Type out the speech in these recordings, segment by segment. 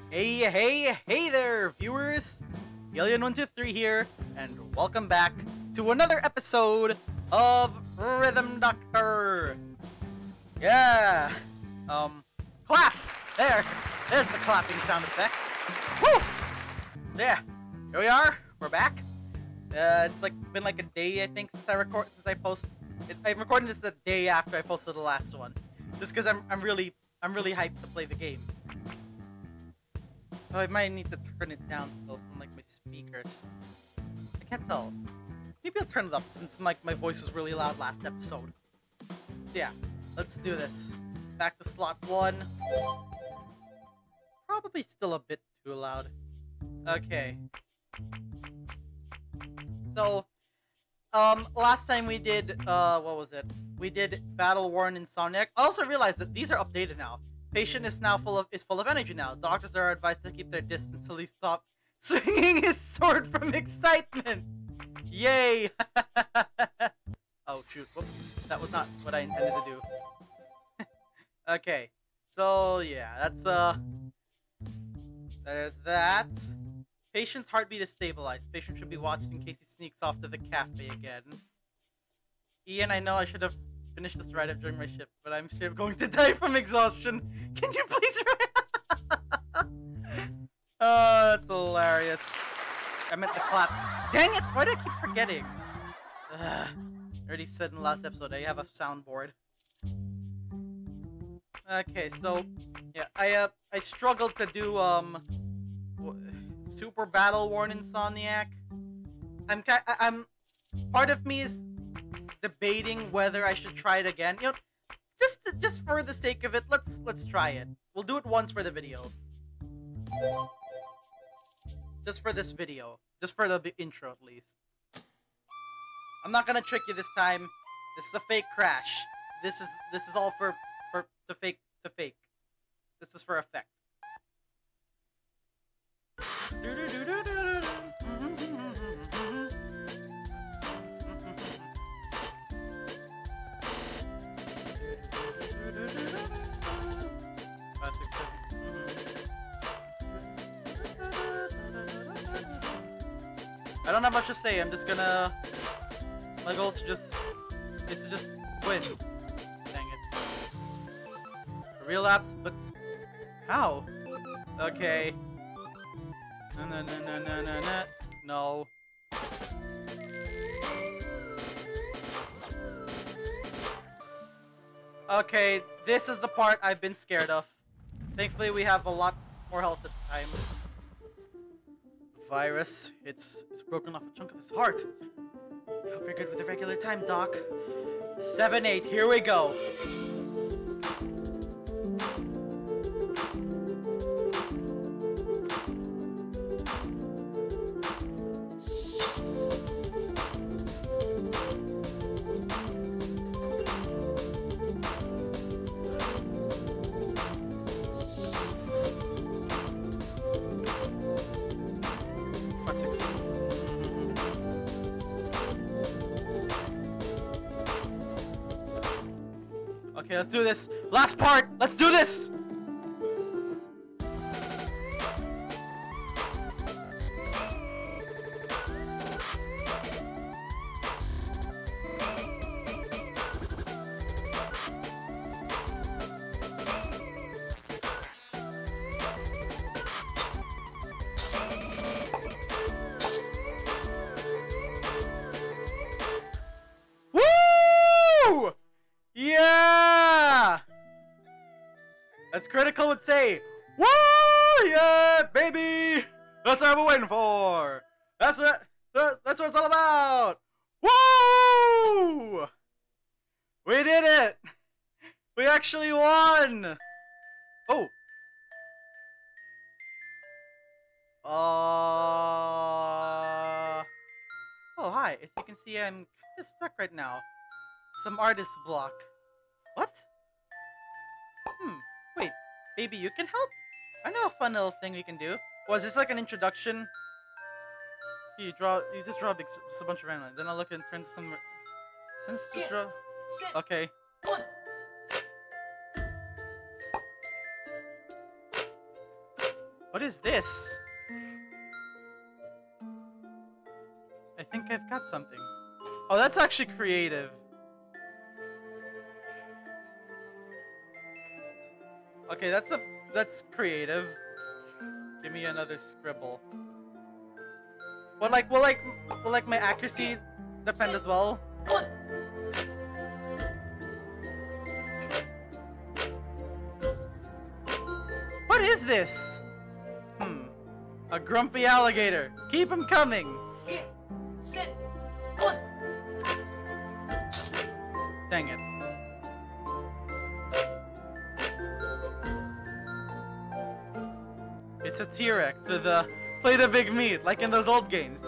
Hey there, viewers! Alien123 here, and welcome back to another episode of Rhythm Doctor! Yeah! Clap! There's the clapping sound effect. Woo! Yeah, here we are, we're back. It's been like a day, I think, since I'm recording this a day after I posted the last one. Just because I'm really hyped to play the game. Oh, I might need to turn it down still from like my speakers. I can't tell. Maybe I'll turn it up since my voice was really loud last episode. Yeah, let's do this. Back to slot 1. Probably still a bit too loud. Okay. So, last time we did, what was it? We did BATTLEWORN INSOMNIAC. I also realized that these are updated now. Patient is now full of energy now. Doctors are advised to keep their distance till he stops swinging his sword from excitement. Yay! Oh shoot! Whoops, that was not what I intended to do. Okay, so yeah, there's that. Patient's heartbeat is stabilized. Patient should be watched in case he sneaks off to the cafe again. Ian, I know I should have finished this write-up during my shift, but I'm still going to die from exhaustion. Can you please write? Oh, that's hilarious. I meant to clap. Dang it! Why do I keep forgetting? I already said in the last episode I have a soundboard. Okay, so yeah, I struggled to do Super BATTLEWORN INSOMNIAC. I'm part of me is debating whether I should try it again. You know, just for the sake of it, let's try it. We'll do it once for the video. Just for this video. Just for the intro at least. I'm not gonna trick you this time. This is a fake crash. This is all for fake. This is for effect. I don't have much to say. I'm just gonna. My goal is to just win. Dang it. Relapse, but how? Okay. No. Okay, this is the part I've been scared of. Thankfully, we have a lot more health this time. Virus, it's broken off a chunk of his heart. I hope you're good with the regular time, Doc. 7-8, here we go. Okay, let's do this. Last part! Let's do this! Woo! Yeah! As Critical would say, woo! Yeah, baby! That's what we're waiting for! That's what it's all about! Woo! We did it! We actually won! Oh! Oh, hi. As you can see, I'm kind of stuck right now. Some artist block. What? Wait. Maybe you can help? I know a fun little thing we can do. Was this like an introduction? You just draw a bunch of random lines. Then I'll look and turn to some. Since just draw. Okay. What is this? I think I've got something. Oh, that's actually creative. Okay, that's creative. Give me another scribble. But like, will my accuracy depend as well? What is this? A grumpy alligator. Keep him coming. Dang it. It's a T-Rex with a plate of big meat, like in those old games.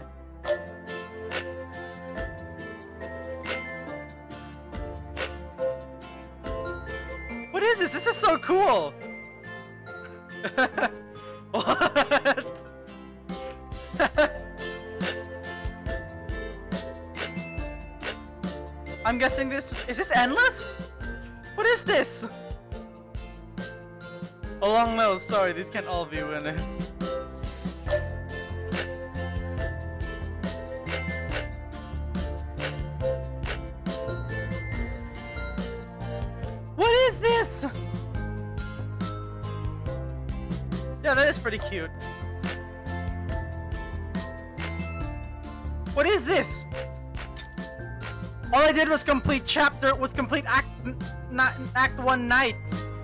What is this? This is so cool! What? I'm guessing is this endless? What is this? A long nose, sorry, these can't all be winners. What is this? Yeah, that is pretty cute. What is this? All I did was complete Act 1 night.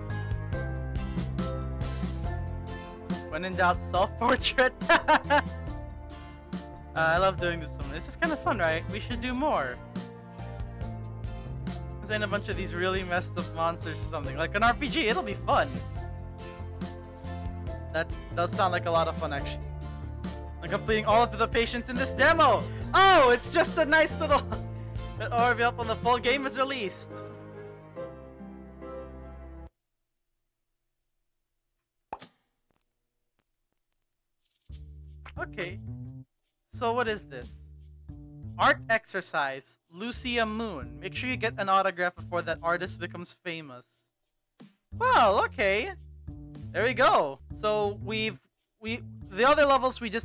When in doubt, self-portrait. I love doing this one. This is kind of fun, right? We should do more. Design a bunch of these really messed up monsters or something. Like an RPG, it'll be fun. That does sound like a lot of fun, actually. I'm completing all of the patients in this demo! Oh, it's just a nice little... Or be up when the full game is released. Okay. So what is this? Art exercise. Lucia Moon. Make sure you get an autograph before that artist becomes famous. Well, okay. There we go. So the other levels we just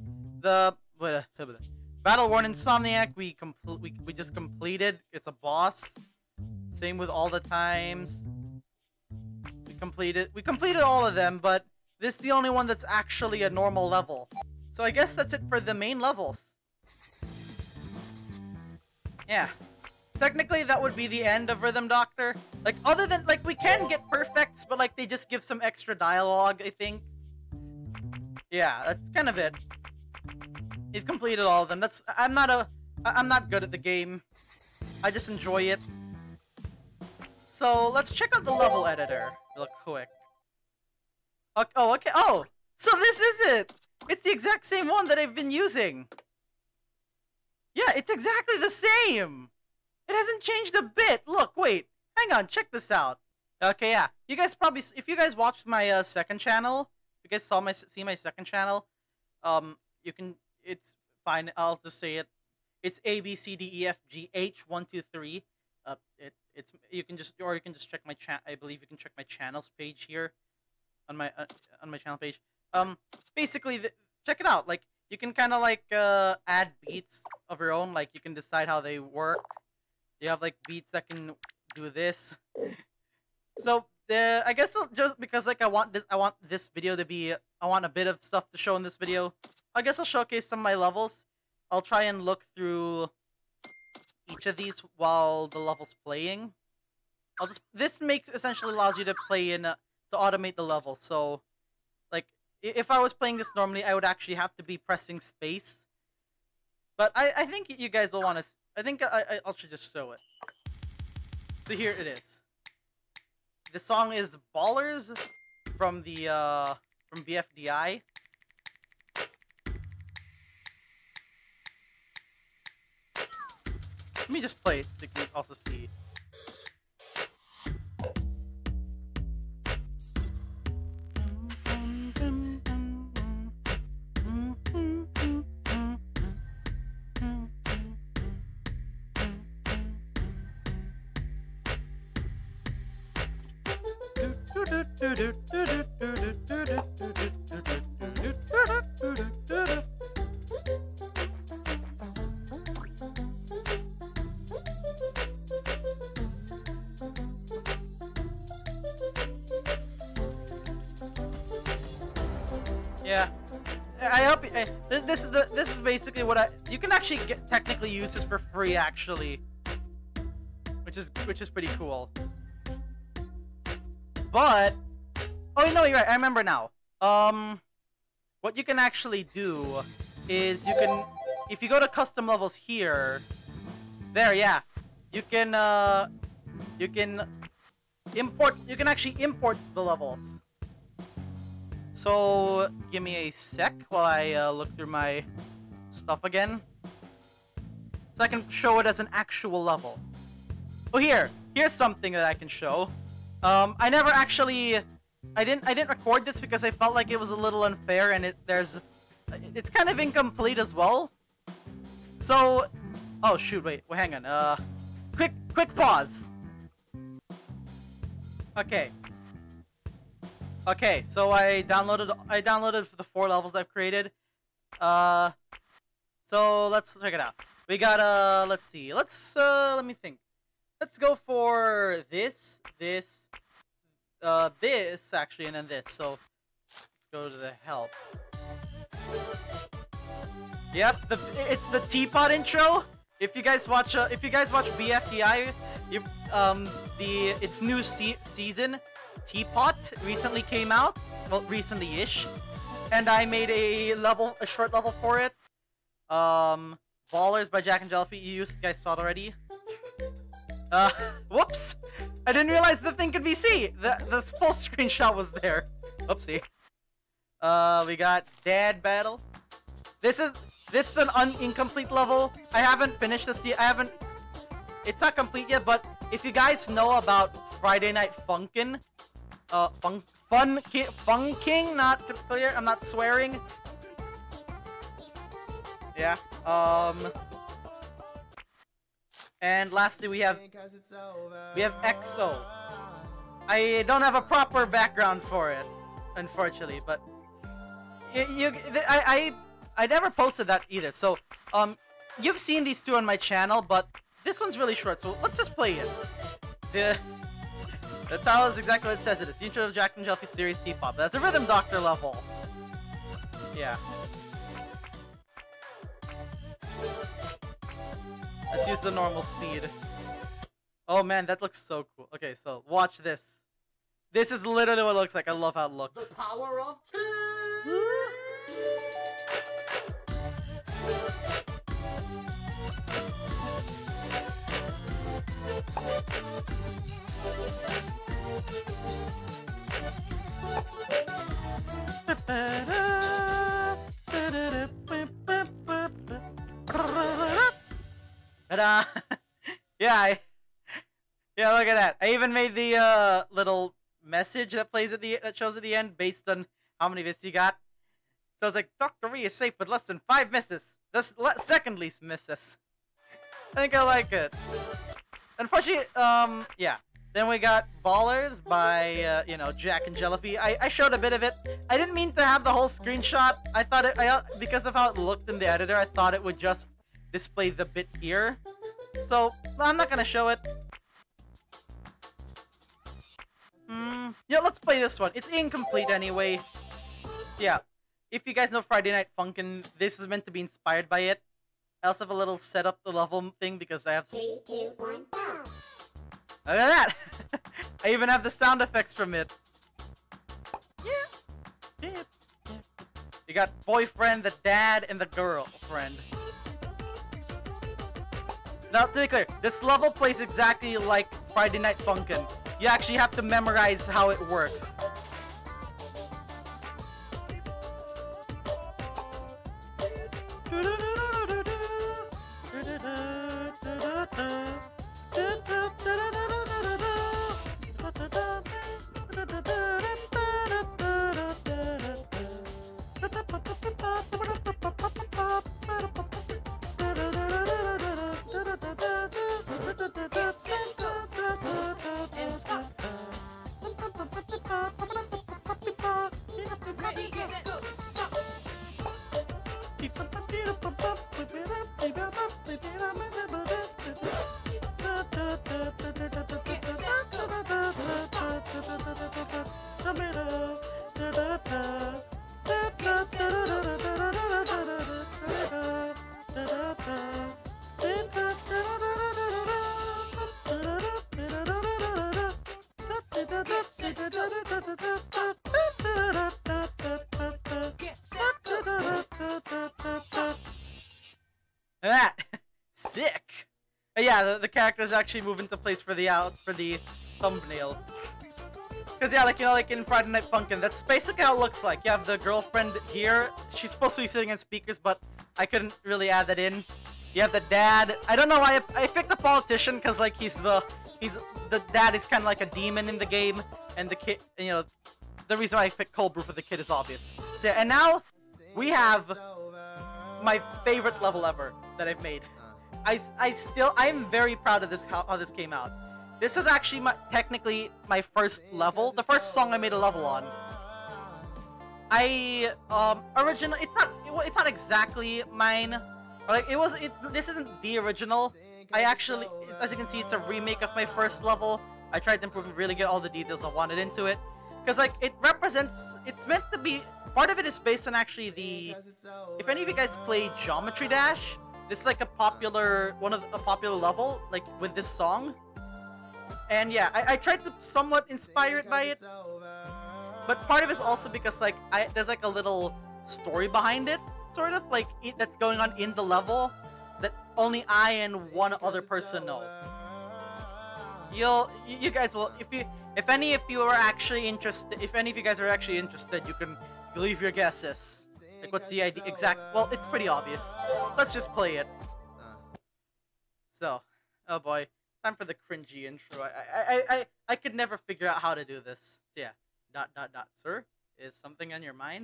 BATTLEWORN INSOMNIAC we just completed. It's a boss. Same with all the times. We completed all of them, but this is the only one that's actually a normal level. So I guess that's it for the main levels. Yeah. Technically that would be the end of Rhythm Doctor. Like other than like we can get perfects, but like they just give some extra dialogue, I think. Yeah, that's kind of it. You've completed all of them. I'm not good at the game. I just enjoy it. So let's check out the level editor real quick. Oh, okay. Oh, so this is it. It's the exact same one that I've been using. Yeah, it's exactly the same. It hasn't changed a bit. Look, wait. Hang on, check this out. Okay, yeah. You guys probably, if you guys watched my second channel, if you guys see my second channel, you can. It's fine. I'll just say it. It's ABCDEFGH123. You can just check my I believe you can check my channels page here, on my channel page. Basically, check it out. Like you can kind of like add beats of your own. Like you can decide how they work. You have like beats that can do this. So I guess just because like I want this video to be, I want a bit of stuff to show in this video. I guess I'll showcase some of my levels. I'll try and look through each of these while the level's playing. This essentially allows you to play in to automate the level. So, like, if I was playing this normally, I would actually have to be pressing space. But I think you guys will want to. I think I should just show it. So here it is. The song is "Ballers" from from BFDI. Let me just play it so you can also see. Yeah. I hope this is basically what you can actually technically use this for free actually, which is pretty cool. But oh no, you're right. I remember now. What you can actually do is you can, if you go to custom levels here, there, yeah, you can import. You can actually import the levels. So give me a sec while I look through my stuff again, so I can show it as an actual level. Oh, here's something that I can show. I never actually, I didn't record this because I felt like it was a little unfair, and it's kind of incomplete as well. So, oh shoot, wait, hang on. Quick pause. Okay, so I downloaded for the 4 levels I've created. So let's check it out. We got let's see. Let me think. Let's go for this actually, and then this. So let's go to the help. Yep, it's the teapot intro. If you guys watch BFDI, its new season, Teapot, recently came out. Well, recently-ish, and I made a short level for it. Ballers by Jack and Jellyfy. You guys saw it already. Whoops! I didn't realize the thing could be seen. The full screenshot was there. Oopsie. We got Dad Battle. This is an incomplete level. I haven't finished this yet. It's not complete yet, but if you guys know about Friday Night Funkin', Funking, not clear. I'm not swearing. Yeah. And lastly, we have EXO. I don't have a proper background for it, unfortunately, but I never posted that either. So you've seen these two on my channel, but this one's really short. So let's just play it. The title is exactly what it says it is. The intro of Jack and Jellyfy series T-pop. That's a Rhythm Doctor level. Yeah. Let's use the normal speed. Oh man, that looks so cool. Okay, so watch this. This is literally what it looks like. I love how it looks. The power of 2! Yeah, yeah, look at that. I even made the little message that plays at that shows at the end based on how many misses you got. So it's like, Dr. Ree is safe with less than 5 misses. That's second least misses. I think I like it. Unfortunately, yeah. Then we got Ballers by, Jack and Jellyfy. I showed a bit of it. I didn't mean to have the whole screenshot. I thought because of how it looked in the editor, I thought it would just display the bit here. So, I'm not gonna show it. Yeah, let's play this one. It's incomplete anyway. Yeah. If you guys know Friday Night Funkin', this is meant to be inspired by it. I also have a little setup the level thing because I have 3, 2, 1, go! Look at that! I even have the sound effects from it. Yeah. You got boyfriend, the dad, and the girlfriend. Now, to be clear, this level plays exactly like Friday Night Funkin'. You actually have to memorize how it works. That sick. Yeah, the characters actually move into place for the thumbnail. Cause yeah, like you know, like in Friday Night Funkin', that's basically how it looks like. You have the girlfriend here. She's supposed to be sitting on speakers, but I couldn't really add that in. You have the dad. I don't know why I picked the politician, cause like the dad is kind of like a demon in the game, and the kid, you know, the reason why I picked cold brew for the kid is obvious. So yeah, and now we have my favorite level ever that I've made. I'm very proud of this, how this came out. This is actually technically my first level, the first song I made a level on. It's not exactly mine. Like this isn't the original. I actually, as you can see, it's a remake of my first level. I tried to improve and really get all the details I wanted into it. Because like it's meant to be, part of it is based on actually if any of you guys play Geometry Dash, this is like a popular level, like with this song. And yeah, I tried to somewhat inspire it by it. But part of it is also because like there's like a little story behind it, sort of like that's going on in the level that only I and one other person know. You guys will, if any of you are actually interested, if any of you guys are actually interested, you can leave your guesses. Like what's the idea well, it's pretty obvious. Let's just play it. So, oh boy, time for the cringy intro. I could never figure out how to do this. So yeah, ... Sir, is something on your mind?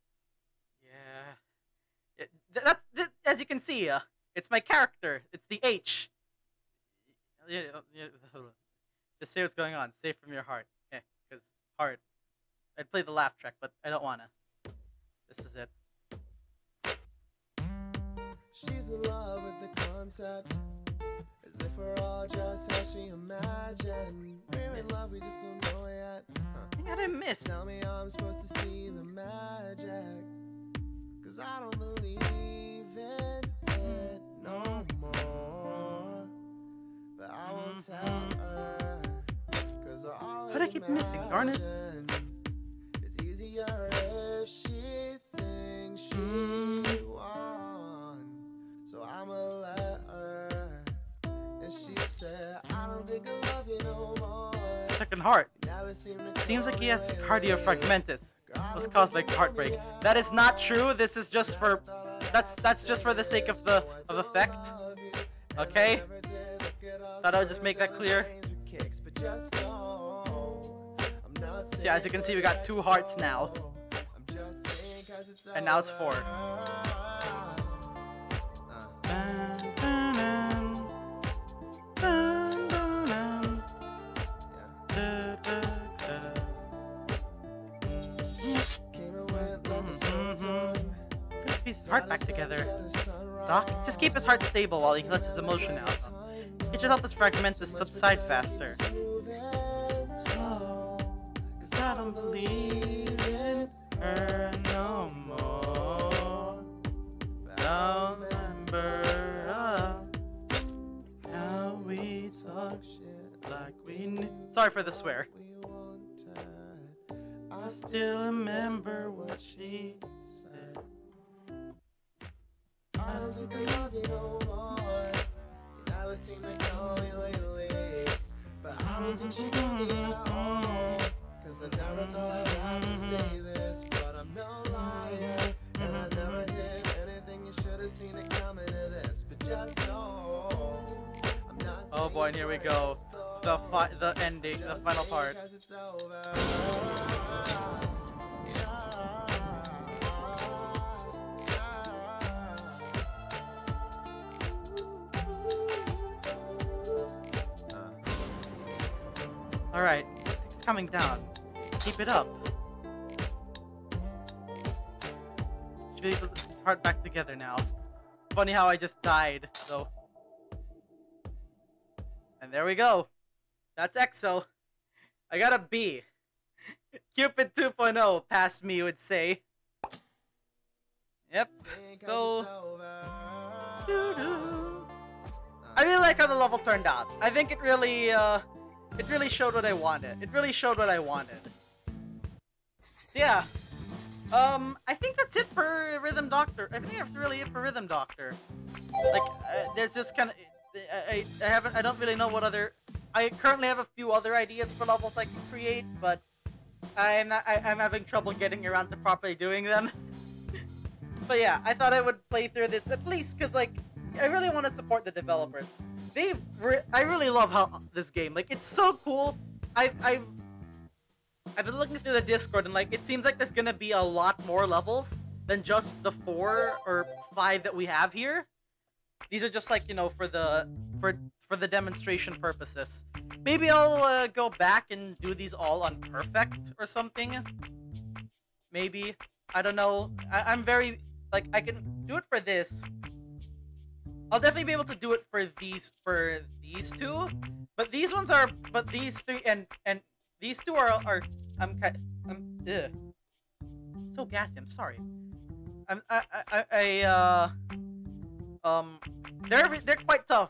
Yeah. As you can see, it's my character. It's the H. Yeah, just say what's going on. Say it from your heart. Yeah, because heart. I'd play the laugh track, but I don't wanna. This is it. She's in love with the concept, as if we're all just how she imagined. We're in love, we just don't know yet. What did I miss? Tell me how I'm supposed to see the magic, cause I don't believe in it no more. But I won't tell her, cause I always how did I keep missing? Darn it. It's easier if she thinks she won. So I'ma let her. And she said, I don't think I love you no more. Second heart. Seems like he has cardio fragmentus. Was caused by heartbreak. That is not true. This is just for that's just for the sake of effect. Okay? Thought I would just make that clear. Yeah, as you can see, we got 2 hearts now. And now it's 4. Piece his heart back together. Doc, just keep his heart stable while he lets his emotion out. It should help his fragmentus subside faster. Cause I don't believe in her no more. I'll remember how we talk shit like we knew. Sorry for the swear. I still remember what she said. I don't think I love you no more. You never seem to call me lately. But I don't think she can get at all. Cause I never thought I'd have to say this. But I'm no liar. And I never did anything you should have seen it coming to this. But just know I'm not. Oh boy, and here we go. The ending, the final part. Alright, it's coming down. Keep it up. Should be able to put his heart back together now. Funny how I just died, though. And there we go. That's EXO. I got a B. Cupid 2.0 past me would say. Yep. So I really like how the level turned out. I think it really It really showed what I wanted. It really showed what I wanted. Yeah. I think that's it for Rhythm Doctor. I think that's really it for Rhythm Doctor. Like, there's just kind of... I don't really know what other... I currently have a few other ideas for levels I can create, but I'm having trouble getting around to properly doing them. But yeah, I thought I would play through this at least because, like, I really want to support the developers. I really love how this game, like, it's so cool. I've been looking through the Discord and, like, it seems like there's gonna be a lot more levels than just the 4 or 5 that we have here. These are just, like, you know, for the demonstration purposes. Maybe I'll go back and do these all on perfect or something. Maybe. I don't know. I'm very, like, I can do it for this. I'll definitely be able to do it for these two. But these ones are, but these three and these two are I'm ugh. So gassy, I'm sorry. They're quite tough.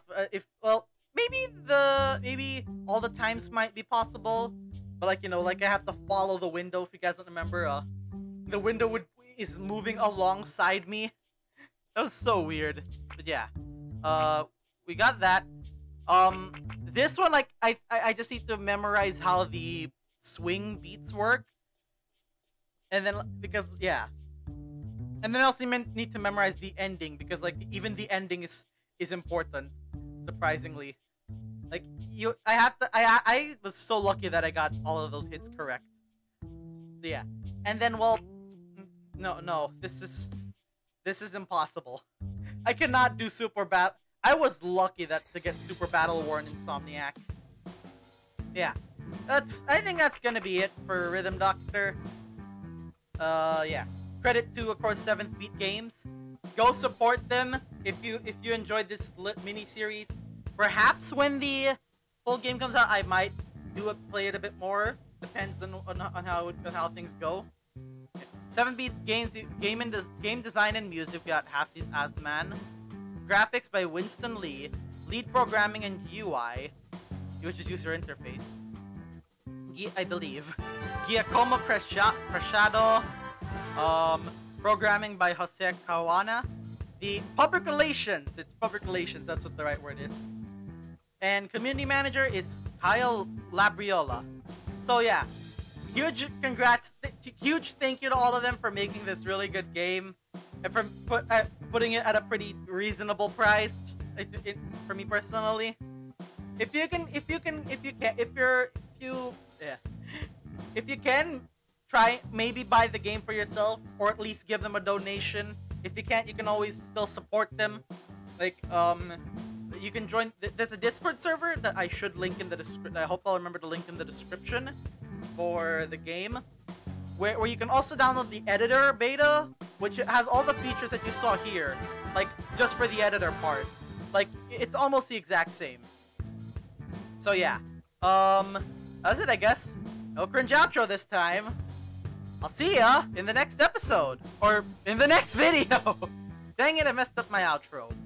Maybe all the times might be possible, but, like, you know, like, I have to follow the window. If you guys don't remember, the window is moving alongside me. That was so weird. But yeah, we got that. This one, like, I just need to memorize how the swing beats work, and then because yeah. And then I also need to memorize the ending, because, like, even the ending is important, surprisingly. Like, I was so lucky that I got all of those hits correct. So yeah. And then, well, no, this is impossible. I cannot do Super Battle. I was lucky to get Super BATTLEWORN INSOMNIAC. Yeah. I think that's gonna be it for Rhythm Doctor. Yeah. Credit to, of course, 7th Beat Games. Go support them if you enjoyed this mini series. Perhaps when the full game comes out, I might play it a bit more. Depends on how things go. 7 Beat Games, game design and music. We got Half These Asman. Graphics by Winston Lee. Lead programming and UI, which is user interface. I believe. Giacomo Preciado. Programming by Jose Caruana. The public relations. It's public relations. That's what the right word is. And community manager is Kyle Labriola. So yeah, huge congrats, huge thank you to all of them for making this really good game, and for putting it at a pretty reasonable price. For me personally, if you can, try maybe buy the game for yourself, or at least give them a donation. If you can't, you can always still support them. Like, you can join. There's a Discord server that I should link in the description. I hope I'll remember to link in the description for the game, where you can also download the editor beta, which has all the features that you saw here, like, just for the editor part. Like, it's almost the exact same. So yeah, that's it, I guess. No cringe outro this time. I'll see ya in the next episode, or in the next video. Dang it, I messed up my outro.